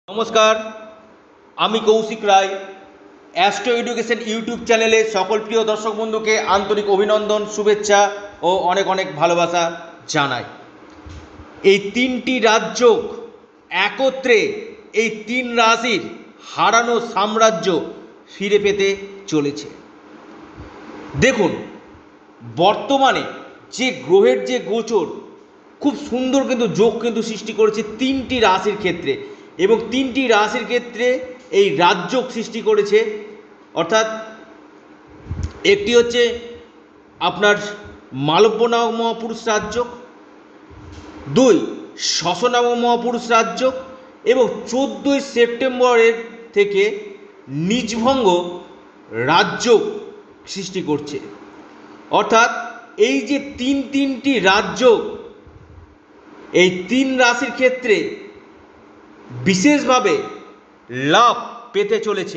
নমস্কার, আমি Koushik Roy. Astro education YouTube চ্যানেলে সকল প্রিয় দর্শক বন্ধুকে আন্তরিক অভিনন্দন, শুভেচ্ছা ও অনেক অনেক ভালোবাসা জানাই। এই তিনটি রাজ্য একত্রে এই তিন রাশির হারানো সাম্রাজ্য ফিরে পেতে চলেছে। দেখুন, বর্তমানে যে গ্রহের যে গোচর খুব সুন্দর কিন্তু যোগ কিন্তু সৃষ্টি করেছে তিনটি রাশির ক্ষেত্রে, এবং তিনটি রাশির ক্ষেত্রে এই রাজযোগ সৃষ্টি করেছে। অর্থাৎ একটি হচ্ছে আপনার মালব্য নামক মহাপুরুষ রাজযোগ, দুই শশ নামক মহাপুরুষ রাজযোগ, এবং 14ই সেপ্টেম্বরের থেকে নিজভঙ্গ রাজযোগ সৃষ্টি করছে। অর্থাৎ এই যে তিনটি রাজযোগ এই তিন রাশির ক্ষেত্রে বিশেষভাবে লাভ পেতে চলেছে।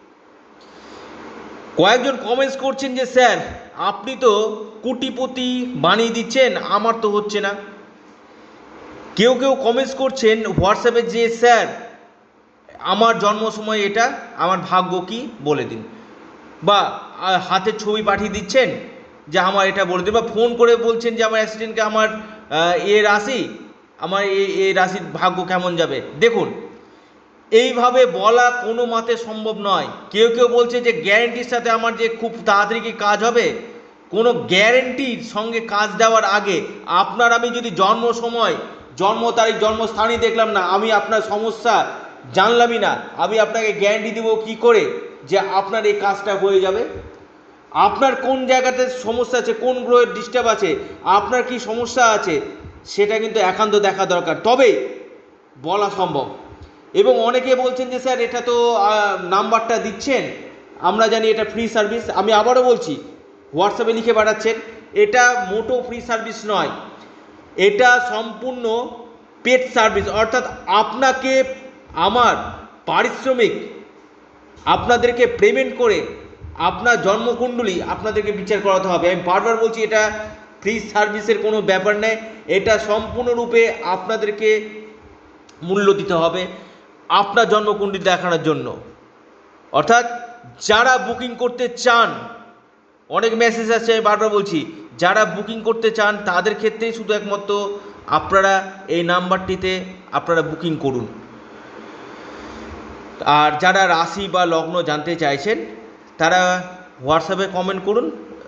কয়েকজন কমেন্টস করছেন যে স্যার আপনি তো কোটিপতি বানিয়ে দিচ্ছেন, আমার তো হচ্ছে না। কেউ কেউ কমেন্টস করছেন হোয়াটসঅ্যাপে যে স্যার আমার জন্ম সময় এটা, আমার ভাগ্য কি বলে দিন, বা হাতের ছবি পাঠিয়ে দিচ্ছেন যে আমার এটা বলে দিন, বা ফোন করে বলছেন যে আমার অ্যাক্সিডেন্টকে আমার এ রাশি, আমার এই রাশির ভাগ্য কেমন যাবে। দেখুন, এইভাবে বলা কোনো মতে সম্ভব নয়। কেউ কেউ বলছে যে গ্যারেন্টির সাথে আমার যে খুব তাড়াতাড়ি কি কাজ হবে, কোনো গ্যারেন্টির সঙ্গে কাজ দেওয়ার আগে আপনার আমি যদি জন্ম সময়, জন্ম তারিখ, জন্মস্থানই দেখলাম না, আমি আপনার সমস্যা জানলামই না, আমি আপনাকে গ্যারেন্টি দেবো কী করে যে আপনার এই কাজটা হয়ে যাবে? আপনার কোন জায়গাতে সমস্যা আছে, কোন গ্রহের ডিস্টার্ব আছে, আপনার কি সমস্যা আছে, সেটা কিন্তু একান্ত দেখা দরকার, তবে বলা সম্ভব। এবং অনেকে বলছেন যে স্যার এটা তো নাম্বারটা দিচ্ছেন, আমরা জানি এটা ফ্রি সার্ভিস। আমি আবারও বলছি, হোয়াটসঅ্যাপে লিখে পাঠাচ্ছেন, এটা মোটো ফ্রি সার্ভিস নয়, এটা সম্পূর্ণ পেড সার্ভিস। অর্থাৎ আপনাকে আমার পারিশ্রমিক আপনাদেরকে পেমেন্ট করে আপনার জন্মকুণ্ডলী আপনাদেরকে বিচার করাতে হবে। আমি বারবার বলছি, এটা ফ্রি সার্ভিসের কোনো ব্যাপার নেই, এটা সম্পূর্ণরূপে আপনাদেরকে মূল্য দিতে হবে আপনার জন্মকুণ্ডলী দেখানোর জন্য। অর্থাৎ যারা বুকিং করতে চান, অনেক মেসেজ আছে, আমি বারবার বলছি, যারা বুকিং করতে চান তাদের ক্ষেত্রেই শুধু একমাত্র আপনারা এই নাম্বারটিতে আপনারা বুকিং করুন। আর যারা রাশি বা লগ্ন জানতে চাইছেন তারা হোয়াটসঅ্যাপে কমেন্ট করুন,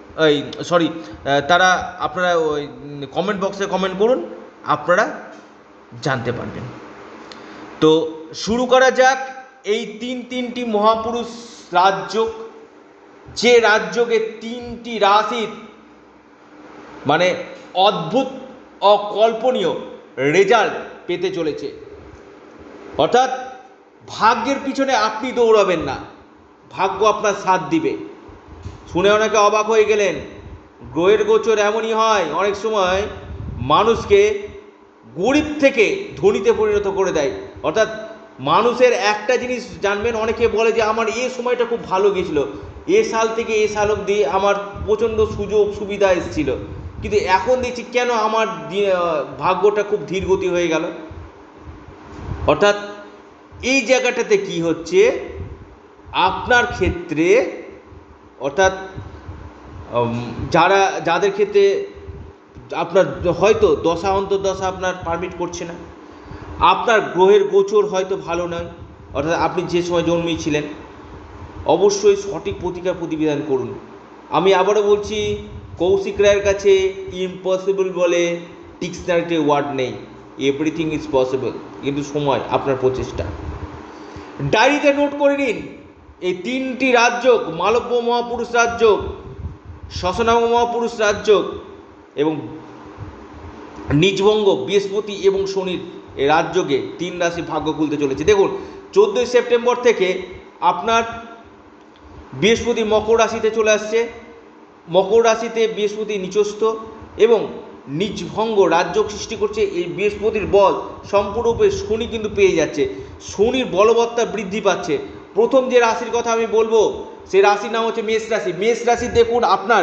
তারা আপনারা ওই কমেন্ট বক্সে কমেন্ট করুন, আপনারা জানতে পারবেন। তো শুরু করা যাক এই তিনটি মহাপুরুষ রাজযোগ, যে রাজযোগে তিনটি রাশির মানে অদ্ভুত অকল্পনীয় রেজাল্ট পেতে চলেছে। অর্থাৎ ভাগ্যের পিছনে আপনি দৌড়াবেন না, ভাগ্য আপনার সাথ দিবে। শুনে অনেকে অবাক হয়ে গেলেন, গ্রহের গোচর এমনই হয়, অনেক সময় মানুষকে গরিব থেকে ধনীতে পরিণত করে দেয়। অর্থাৎ মানুষের একটা জিনিস জানবেন, অনেকে বলে যে আমার এই সময়টা খুব ভালো গেছিলো, এ সাল থেকে এ সাল অবধি আমার প্রচণ্ড সুযোগ সুবিধা এসেছিল, কিন্তু এখন দেখছি কেন আমার ভাগ্যটা খুব ধীরগতি হয়ে গেল। অর্থাৎ এই জায়গাটাতে কি হচ্ছে আপনার ক্ষেত্রে, অর্থাৎ যাদের ক্ষেত্রে আপনার হয়তো দশা অন্তর্দশা আপনার পারমিট করছে না, আপনার গ্রহের গোচর হয়তো ভালো নয়, অর্থাৎ আপনি যে সময় জন্মেছিলেন, অবশ্যই সঠিক প্রতিকার প্রতিবিধান করুন। আমি আবারও বলছি, কৌশিক রায়ের কাছে ইম্পসিবল বলে ডিকশনারিতে ওয়ার্ড নেই, এভরিথিং ইজ পসিবল, কিন্তু সময় আপনার প্রচেষ্টা। ডায়েরিতে নোট করে নিন এই তিনটি রাজযোগ, মালব্য মহাপুরুষ রাজযোগ, শশনাম মহাপুরুষ রাজযোগ এবং নিজভঙ্গ বৃহস্পতি এবং শনির এই রাজযোগে তিন রাশি ভাগ্য খুলতে চলেছে। দেখুন, 14ই সেপ্টেম্বর থেকে আপনার বৃহস্পতি মকর রাশিতে চলে আসছে, মকর রাশিতে বৃহস্পতি নিচস্থ এবং নিজভঙ্গ রাজযোগ সৃষ্টি করছে। এই বৃহস্পতির বল সম্পূর্ণরূপে শনি কিন্তু পেয়ে যাচ্ছে, শনির বলবত্তা বৃদ্ধি পাচ্ছে। প্রথম যে রাশির কথা আমি বলবো সেই রাশির নাম হচ্ছে মেষ রাশি। মেষ রাশি দেখুন, আপনার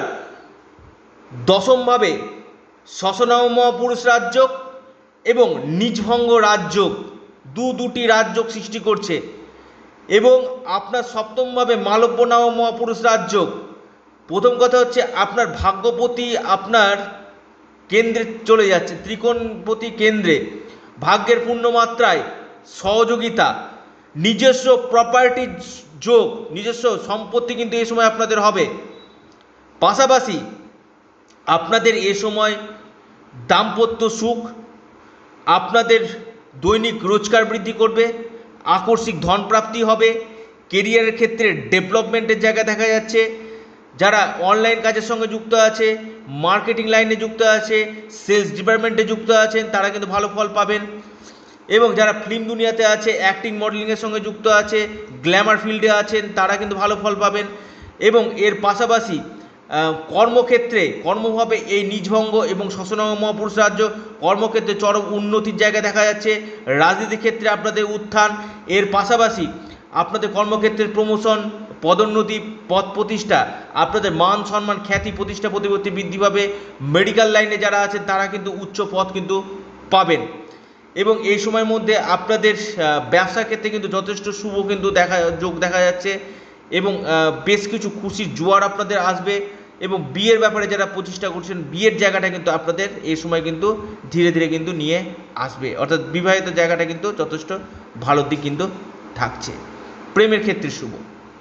দশমভাবে শশনাম মহাপুরুষ রাজযোগ এবং নিজভঙ্গ রাজযোগ দুটি রাজযোগ সৃষ্টি করছে। এবং আপনার সপ্তমভাবে মালব্য নব মহাপুরুষ রাজযোগ। প্রথম কথা হচ্ছে আপনার ভাগ্যপতি আপনার কেন্দ্রে চলে যাচ্ছে, ত্রিকোণপতি কেন্দ্রে, ভাগ্যের পূর্ণমাত্রায় সহযোগিতা, নিজস্ব প্রপার্টি যোগ, নিজস্ব সম্পত্তি কিন্তু এই সময় আপনাদের হবে। পাশাপাশি আপনাদের এ সময় দাম্পত্য সুখ, আপনাদের দৈনিক রোজগার বৃদ্ধি করবে, আকস্মিক ধন প্রাপ্তি হবে, কেরিয়ারের ক্ষেত্রে ডেভেলপমেন্টের জায়গা দেখা যাচ্ছে। যারা অনলাইন কাজের সঙ্গে যুক্ত আছে, মার্কেটিং লাইনে যুক্ত আছে, সেলস ডিপার্টমেন্টে যুক্ত আছেন, তারা কিন্তু ভালো ফল পাবেন। এবং যারা ফিল্ম দুনিয়াতে আছে, অ্যাক্টিং মডেলিংয়ের সঙ্গে যুক্ত আছে, গ্ল্যামার ফিল্ডে আছেন, তারা কিন্তু ভালো ফল পাবেন। এবং এর পাশাপাশি কর্মক্ষেত্রে কর্মভাবে এই নিজভঙ্গ এবং শ্বশনঙ্গ মহাপুরুষ রাজ্য কর্মক্ষেত্রে চরম উন্নতির জায়গা দেখা যাচ্ছে। রাজনীতির ক্ষেত্রে আপনাদের উত্থান, এর পাশাপাশি আপনাদের কর্মক্ষেত্রের প্রমোশন, পদোন্নতি, পদ প্রতিষ্ঠা, আপনাদের মান সম্মান, খ্যাতি, প্রতিষ্ঠা প্রতিপত্তি বৃদ্ধি পাবে। মেডিকেল লাইনে যারা আছেন তারা কিন্তু উচ্চ পদ কিন্তু পাবেন। এবং এই সময়ের মধ্যে আপনাদের ব্যবসা ক্ষেত্রে কিন্তু যথেষ্ট শুভ কিন্তু যোগ দেখা যাচ্ছে। এবং বেশ কিছু খুশির জোয়ার আপনাদের আসবে। এবং বিয়ের ব্যাপারে যারা প্রচেষ্টা করছেন, বিয়ের জায়গাটা কিন্তু আপনাদের এই সময় কিন্তু ধীরে ধীরে কিন্তু নিয়ে আসবে, অর্থাৎ বিবাহিত জায়গাটা কিন্তু যথেষ্ট ভালো দিক কিন্তু থাকছে। প্রেমের ক্ষেত্রে শুভ।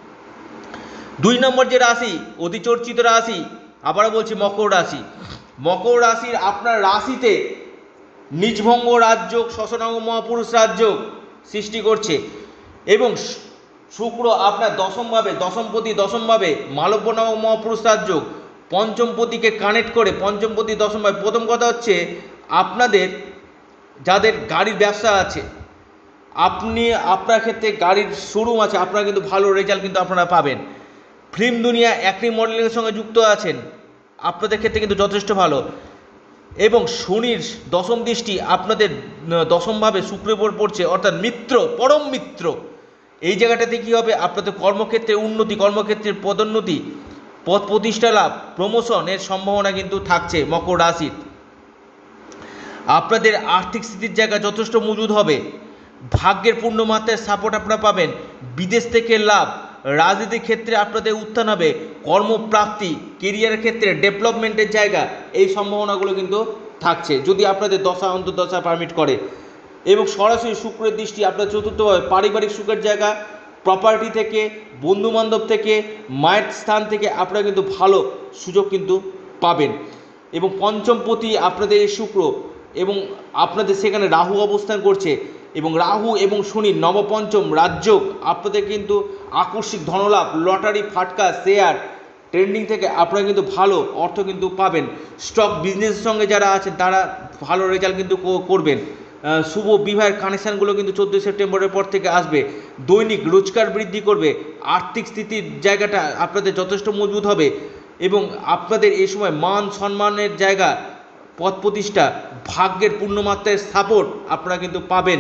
2 নম্বর যে রাশি, অতি চর্চিত রাশি, আবারও বলছি মকর রাশি। মকর রাশির আপনার রাশিতে নিজভঙ্গ রাজযোগ, শ্বশনঙ্গ মহাপুরুষ রাজযোগ সৃষ্টি করছে। এবং শুক্র আপনার দশমভাবে, দশমভাবে মালব্য নব মহাপুরুষ রাজযোগ, পঞ্চমপতিকে কানেক্ট করে, পঞ্চমপতি দশমভাবে। প্রথম কথা হচ্ছে আপনাদের যাদের গাড়ির ব্যবসা আছে, আপনার ক্ষেত্রে গাড়ির শোরুম আছে, আপনারা কিন্তু ভালো রেজাল্ট কিন্তু আপনারা পাবেন। ফিল্ম দুনিয়া, অ্যাক্টিং মডেলিংয়ের সঙ্গে যুক্ত আছেন, আপনাদের ক্ষেত্রে কিন্তু যথেষ্ট ভালো। এবং শনির দশম দৃষ্টি আপনাদের দশমভাবে শুক্রের উপর পড়ছে, অর্থাৎ মিত্র, পরম মিত্র। এই জায়গাটাতে কী হবে, আপনাদের কর্মক্ষেত্রে উন্নতি, কর্মক্ষেত্রের পদোন্নতি, পদ প্রতিষ্ঠা লাভ, প্রমোশনের সম্ভাবনা কিন্তু থাকছে মকর রাশির। আপনাদের আর্থিক স্থিতির জায়গা যথেষ্ট মজুদ হবে। ভাগ্যের পূর্ণমাত্রায় সাপোর্ট আপনারা পাবেন। বিদেশ থেকে লাভ, রাজনীতির ক্ষেত্রে আপনাদের উত্থান হবে, কর্মপ্রাপ্তি, কেরিয়ারের ক্ষেত্রে ডেভেলপমেন্টের জায়গা, এই সম্ভাবনাগুলো কিন্তু থাকছে যদি আপনাদের দশা অন্তর্দশা পারমিট করে। এবং সরাসরি শুক্রের দৃষ্টি আপনার চতুর্থভাবে, পারিবারিক সুখের জায়গা, প্রপার্টি থেকে, বন্ধুবান্ধব থেকে, মায়ের স্থান থেকে আপনারা কিন্তু ভালো সুযোগ কিন্তু পাবেন। এবং পঞ্চমপতি আপনাদের এই শুক্র, এবং আপনাদের সেখানে রাহু অবস্থান করছে। এবং রাহু এবং শনি নবপঞ্চম রাজযোগ, আপনাদের কিন্তু আকস্মিক ধনলাভ, লটারি, ফাটকা, শেয়ার ট্রেন্ডিং থেকে আপনারা কিন্তু ভালো অর্থ কিন্তু পাবেন। স্টক বিজনেসের সঙ্গে যারা আছেন তারা ভালো রেজাল্ট কিন্তু করবেন। শুভ বিবাহের কানেকশানগুলো কিন্তু 14 সেপ্টেম্বরের পর থেকে আসবে। দৈনিক রোজগার বৃদ্ধি করবে, আর্থিক স্থিতির জায়গাটা আপনাদের যথেষ্ট মজবুত হবে। এবং আপনাদের এই সময় মান সম্মানের জায়গা, পদ প্রতিষ্ঠা, ভাগ্যের পূর্ণমাত্রায় সাপোর্ট আপনারা কিন্তু পাবেন।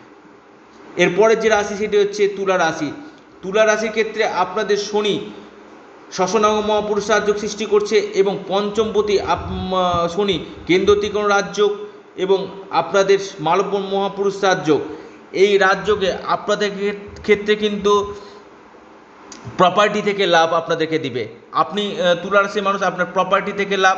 এরপরের যে রাশি সেটি হচ্ছে তুলা রাশি। তুলা রাশির ক্ষেত্রে আপনাদের শনি শ্বশনঙ্গ মহাপুরুষ রাজযোগ সৃষ্টি করছে। এবং পঞ্চমপতি শনি কেন্দ্র ত্রিকোণ রাজযোগ এবং আপনাদের মালব্য মহাপুরুষ রাজযোগ। এই রাজযোগে আপনাদের ক্ষেত্রে কিন্তু প্রপার্টি থেকে লাভ আপনাদেরকে দিবে। আপনি তুলা রাশির মানুষ, আপনার প্রপার্টি থেকে লাভ,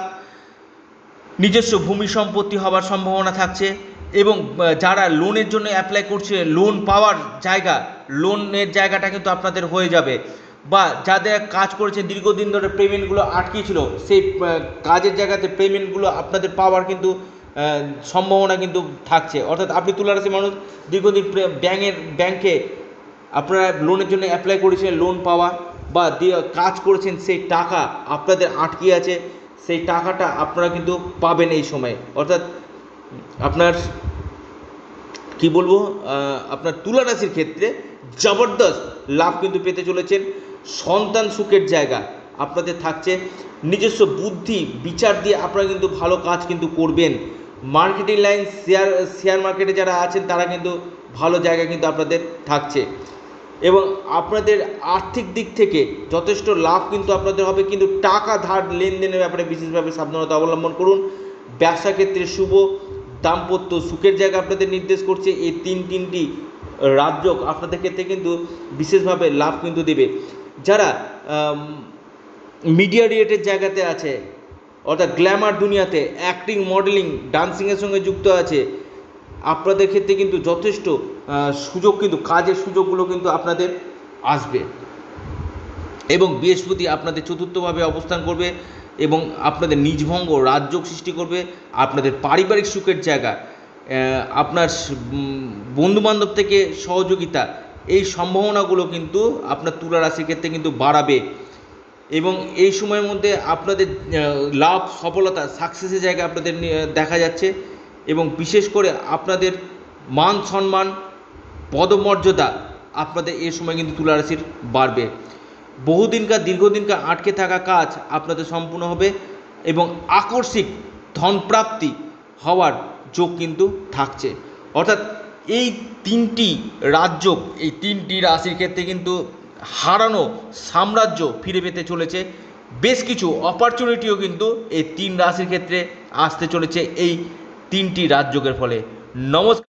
নিজস্ব ভূমি সম্পত্তি হওয়ার সম্ভাবনা থাকছে। এবং যারা লোনের জন্য অ্যাপ্লাই করছে, লোন পাওয়ার জায়গা, লোনের জায়গাটা কিন্তু আপনাদের হয়ে যাবে। বা যাদের কাজ করেছেন দীর্ঘদিন ধরে, পেমেন্টগুলো আটকিয়েছিল, সেই কাজের জায়গাতে পেমেন্টগুলো আপনাদের পাওয়ার কিন্তু সম্ভাবনা কিন্তু থাকছে। অর্থাৎ আপনি তুলা রাশির মানুষ, দীর্ঘদিন ব্যাংকে আপনারা লোনের জন্য অ্যাপ্লাই করেছেন, লোন পাওয়া বা কাজ করেছেন, সেই টাকা আপনাদের আটকে আছে, সেই টাকাটা আপনারা কিন্তু পাবেন এই সময়। অর্থাৎ আপনার কি বলবো, আপনার তুলা রাশির ক্ষেত্রে জবরদস্ত লাভ কিন্তু পেতে চলেছেন। সন্তান সুখের জায়গা আপনাদের থাকছে। নিজস্ব বুদ্ধি বিচার দিয়ে আপনারা কিন্তু ভালো কাজ কিন্তু করবেন। মার্কেটিং লাইন, শেয়ার মার্কেটে যারা আছেন তারা কিন্তু ভালো জায়গা কিন্তু আপনাদের থাকছে। এবং আপনাদের আর্থিক দিক থেকে যথেষ্ট লাভ কিন্তু আপনাদের হবে। কিন্তু টাকা ধার লেনদেনের ব্যাপারে বিশেষভাবে সাবধানতা অবলম্বন করুন। ব্যবসা ক্ষেত্রে শুভ, দাম্পত্য সুখের জায়গা আপনাদের নির্দেশ করছে। এই তিনটি রাজযোগ আপনাদের ক্ষেত্রে কিন্তু বিশেষভাবে লাভ কিন্তু দেবে। যারা মিডিয়া রিলেটেড জায়গাতে আছে, অর্থাৎ গ্ল্যামার দুনিয়াতে অ্যাক্টিং, মডেলিং, ডান্সিংয়ের সঙ্গে যুক্ত আছে, আপনাদের ক্ষেত্রে কিন্তু যথেষ্ট সুযোগ, কিন্তু কাজের সুযোগগুলো কিন্তু আপনাদের আসবে। এবং বৃহস্পতি আপনাদের চতুর্থভাবে অবস্থান করবে এবং আপনাদের নিজভঙ্গ রাজযোগ সৃষ্টি করবে। আপনাদের পারিবারিক সুখের জায়গা, আপনার বন্ধুবান্ধব থেকে সহযোগিতা, এই সম্ভাবনাগুলো কিন্তু আপনার তুলা রাশির ক্ষেত্রে কিন্তু বাড়াবে। এবং এই সময়ের মধ্যে আপনাদের লাভ, সফলতা, সাকসেসের জায়গা আপনাদের দেখা যাচ্ছে। এবং বিশেষ করে আপনাদের মান সম্মান, পদমর্যাদা আপনাদের এই সময় কিন্তু তুলা রাশির বাড়বে। দীর্ঘদিনকার আটকে থাকা কাজ আপনাদের সম্পূর্ণ হবে এবং আকস্মিক ধনপ্রাপ্তি হওয়ার যোগ কিন্তু থাকছে। অর্থাৎ এই তিনটি রাজযোগ, এই তিনটি রাশির ক্ষেত্রে কিন্তু হারানো সাম্রাজ্য ফিরে পেতে চলেছে। বেশ কিছু অপরচুনিটিও কিন্তু এই তিন রাশির ক্ষেত্রে আসতে চলেছে এই তিনটি রাজযোগের ফলে। নমস্কার।